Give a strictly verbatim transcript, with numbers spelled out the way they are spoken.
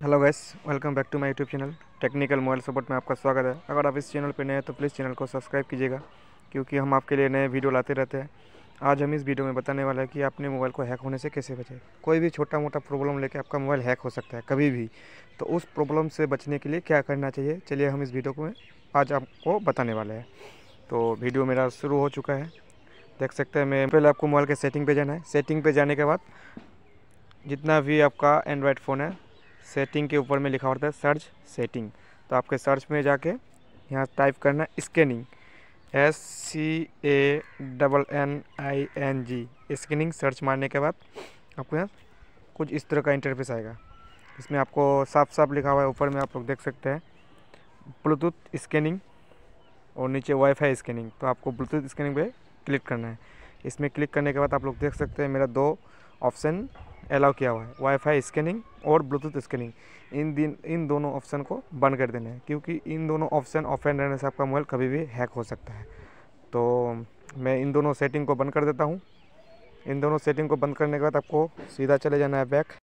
Hello guys, welcome back to my YouTube channel technical mobile support में आपका स्वागत है। अगर आप इस चैनल पर नए हैं तो प्लीज़ चैनल को सब्सक्राइब कीजिएगा, क्योंकि हम आपके लिए नए वीडियो लाते रहते हैं। आज हम इस वीडियो में बताने वाले हैं कि अपने मोबाइल को हैक होने से कैसे बचें। कोई भी छोटा मोटा प्रॉब्लम लेके आपका मोबाइल हैक हो सकता है कभी भी, तो उस प्रॉब्लम से बचने के लिए क्या करना चाहिए, चलिए हम इस वीडियो को आज आपको बताने वाले हैं। तो वीडियो मेरा शुरू हो चुका है, देख सकते हैं। मैं पहले आपको मोबाइल के सेटिंग पे जाना है। सेटिंग पे जाने के बाद जितना भी आपका एंड्रॉयड फ़ोन है, सेटिंग के ऊपर में लिखा होता है सर्च सेटिंग। तो आपके सर्च में जाके यहाँ टाइप करना scanning, S C A double N I N G scanning. Search मारने के बाद आपको यहाँ कुछ इस तरह का इंटरफेस आएगा। इसमें आपको साफ साफ लिखा हुआ है, ऊपर में आप लोग देख सकते हैं ब्लूटूथ स्कैनिंग और नीचे वाईफाई स्कैनिंग। तो आपको ब्लूटूथ स्कैनिंग पे क्लिक करना है। इसमें क्लिक करने के बाद आप लोग देख सकते हैं मेरा दो ऑप्शन अलाउ किया हुआ है, वाईफाई स्कैनिंग और ब्लूटूथ स्कैनिंग। इन दिन इन दोनों ऑप्शन को बंद कर देना है, क्योंकि इन दोनों ऑप्शन ओपन रहने से आपका मोबाइल कभी भी हैक हो सकता है। तो मैं इन दोनों सेटिंग को बंद कर देता हूँ। इन दोनों सेटिंग को बंद करने के बाद आपको सीधा चले जाना है बैक।